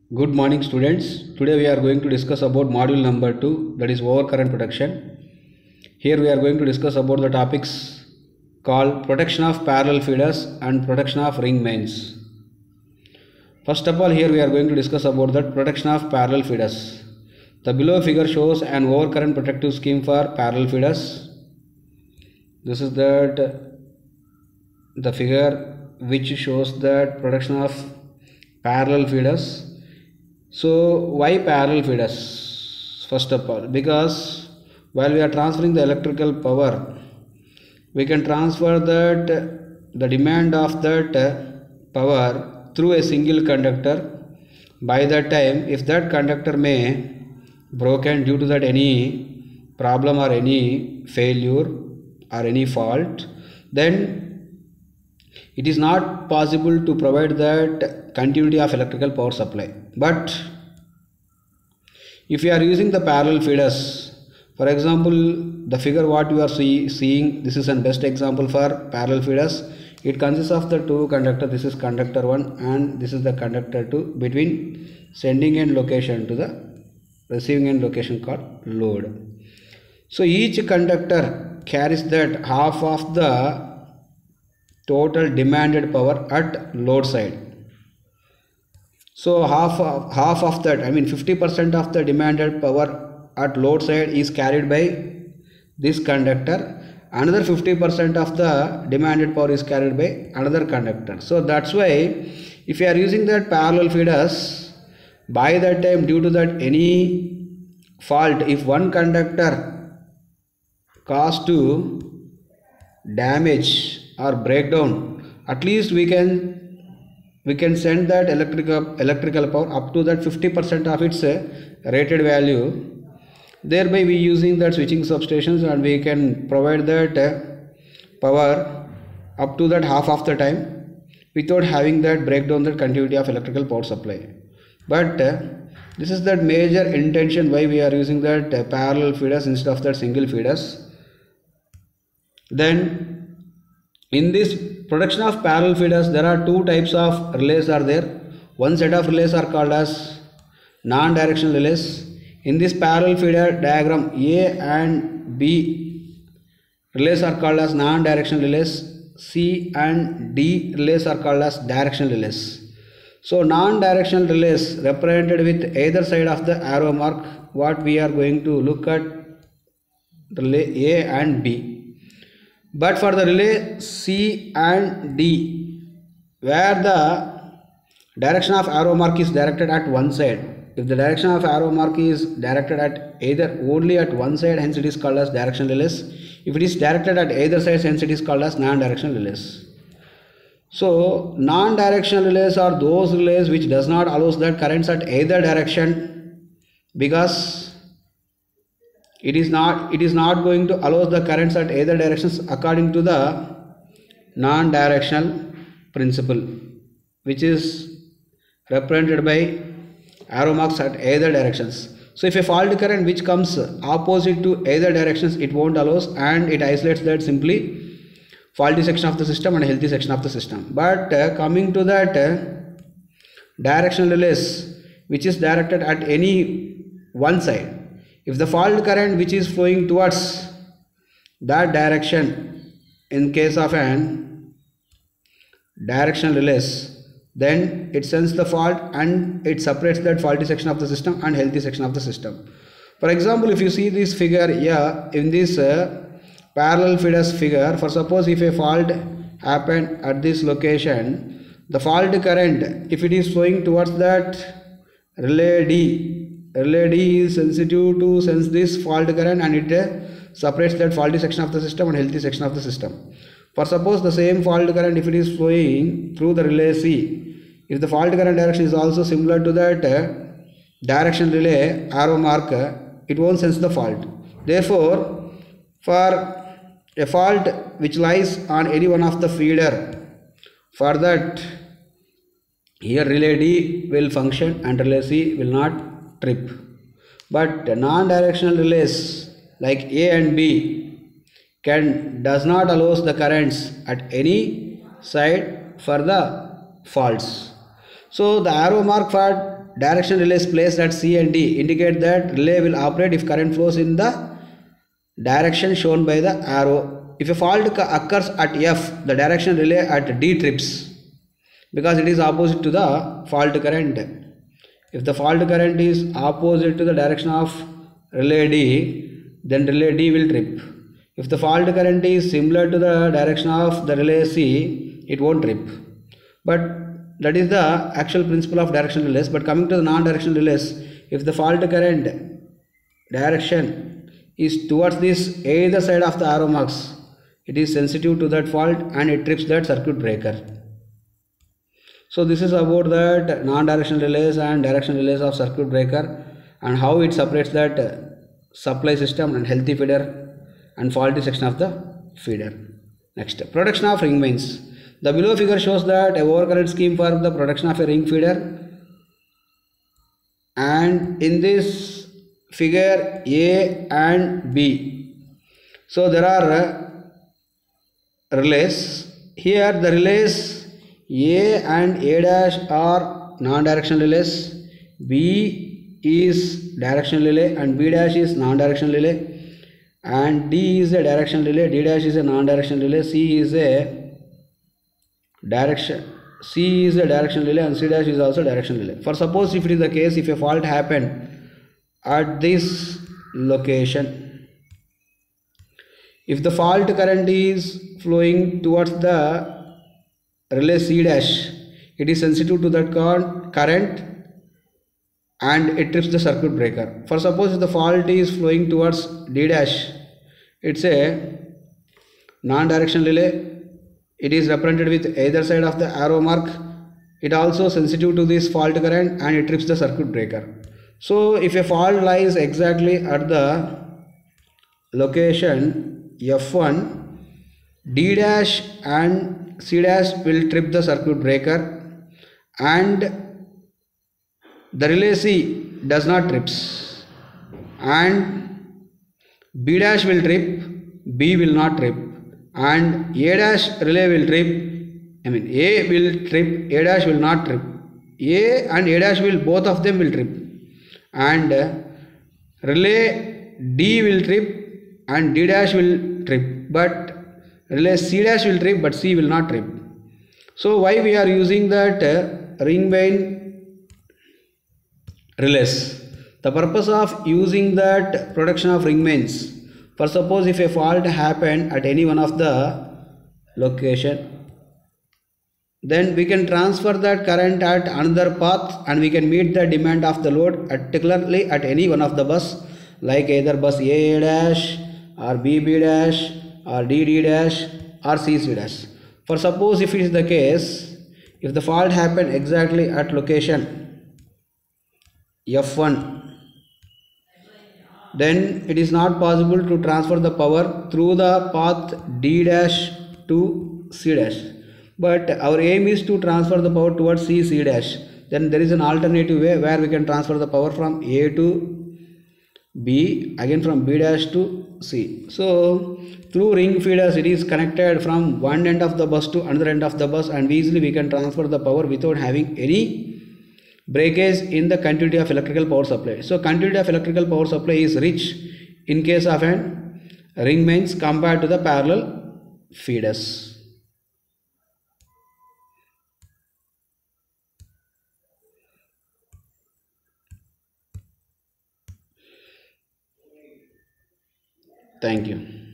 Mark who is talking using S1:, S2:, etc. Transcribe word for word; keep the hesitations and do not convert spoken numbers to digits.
S1: Good morning students. Today we are going to discuss about module number two, that is overcurrent protection. Here we are going to discuss about the topics called protection of parallel feeders and protection of ring mains. First of all, here we are going to discuss about the protection of parallel feeders. The below figure shows an overcurrent protective scheme for parallel feeders. This is that the figure which shows that protection of parallel feeders. So why parallel feeders? First of all, because while we are transferring the electrical power, we can transfer that the demand of that power through a single conductor. By that time, if that conductor may broken due to that any problem or any failure or any fault, then it is not possible to provide that continuity of electrical power supply. But if you are using the parallel feeders, for example, the figure what you are see, seeing, this is a best example for parallel feeders. It consists of the two conductor. This is conductor one and this is the conductor two between sending end location to the receiving end location called load. So each conductor carries that half of the total demanded power at load side. So half of, half of that, I mean fifty percent of the demanded power at load side is carried by this conductor. Another fifty percent of the demanded power is carried by another conductor. So that's why if you are using that parallel feeders, by that time due to that any fault, if one conductor cause to damage or breakdown, at least we can we can send that electrical electrical power up to that fifty percent of its rated value. Thereby we using that switching substations and we can provide that power up to that half of the time without having that breakdown that continuity of electrical power supply. But this is that major intention why we are using that parallel feeders instead of that single feeders. Then in this protection of parallel feeders, there are two types of relays are there. One set of relays are called as non-directional relays. In this parallel feeder diagram, A and B relays are called as non-directional relays. C and D relays are called as directional relays. So non-directional relays represented with either side of the arrow mark, what we are going to look at relay A and B. But for the relay C and D, where the direction of arrow mark is directed at one side, if the direction of arrow mark is directed at either only at one side, hence it is called as directional relays. If it is directed at either side, hence it is called as non-directional relays. So non-directional relays are those relays which does not allow that currents at either direction, because it is not it is not going to allow the currents at either directions according to the non-directional principle, which is represented by arrow marks at either directions. So if a fault current which comes opposite to either directions, it won't allow and it isolates that simply faulty section of the system and healthy section of the system. But uh, coming to that uh, directional relays which is directed at any one side, if the fault current which is flowing towards that direction in case of an directional relays, then it sends the fault and it separates that faulty section of the system and healthy section of the system. For example, if you see this figure here in this uh, parallel feeders figure, for suppose if a fault happened at this location, the fault current, if it is flowing towards that relay D, relay D is sensitive to sense this fault current and it uh, separates that faulty section of the system and healthy section of the system. For suppose the same fault current, if it is flowing through the relay C, if the fault current direction is also similar to that uh, direction relay arrow mark, uh, it won't sense the fault. Therefore, for a fault which lies on any one of the feeder, for that here relay D will function and relay C will not trip. But non-directional relays like A and B can does not allow the currents at any side for the faults. So the arrow mark for direction relays placed at C and D indicate that relay will operate if current flows in the direction shown by the arrow. If a fault occurs at F, the direction relay at D trips because it is opposite to the fault current. If the fault current is opposite to the direction of relay D, then relay D will trip. If the fault current is similar to the direction of the relay C, it won't trip. But that is the actual principle of directional relays. But coming to the non-directional relays, if the fault current direction is towards this either side of the arrow marks, it is sensitive to that fault and it trips that circuit breaker. So this is about that non-directional relays and directional relays of circuit breaker and how it separates that supply system and healthy feeder and faulty section of the feeder. Next, production of ring mains. The below figure shows that a overcurrent scheme for the production of a ring feeder, and in this figure A and B. So there are relays. Here the relays A and A dash are non-directional relays, B is directional relay and B dash is non-directional relay, and D is a directional relay, D dash is a non-directional relay, C is a direction C is a directional relay and C dash is also directional relay. For suppose if it is the case, if a fault happened at this location, if the fault current is flowing towards the relay C dash, it is sensitive to that current and it trips the circuit breaker. For suppose if the fault is flowing towards D dash, it's a non-directional relay. It is represented with either side of the arrow mark. It also sensitive to this fault current and it trips the circuit breaker. So if a fault lies exactly at the location F one, D dash and C dash will trip the circuit breaker and the relay C does not trips, and B dash will trip, B will not trip, and A dash relay will trip, I mean A will trip, A dash will not trip. A and A dash will, both of them will trip, and relay D will trip and D dash will trip, but relay C dash will trip but C will not trip. So why we are using that uh, ring main relays? The purpose of using that production of ring mains, for suppose if a fault happened at any one of the location, then we can transfer that current at another path and we can meet the demand of the load, particularly at any one of the bus, like either bus A dash or B B dash or D D dash or C C dash. For suppose if it is the case, if the fault happened exactly at location F one, then it is not possible to transfer the power through the path D dash to C dash. But our aim is to transfer the power towards C, C dash. Then there is an alternative way where we can transfer the power from A to B, again from B dash to C. So through ring feeders, it is connected from one end of the bus to another end of the bus, and easily we can transfer the power without having any breakage in the continuity of electrical power supply. So continuity of electrical power supply is rich in case of an ring mains compared to the parallel feeders. Thank you.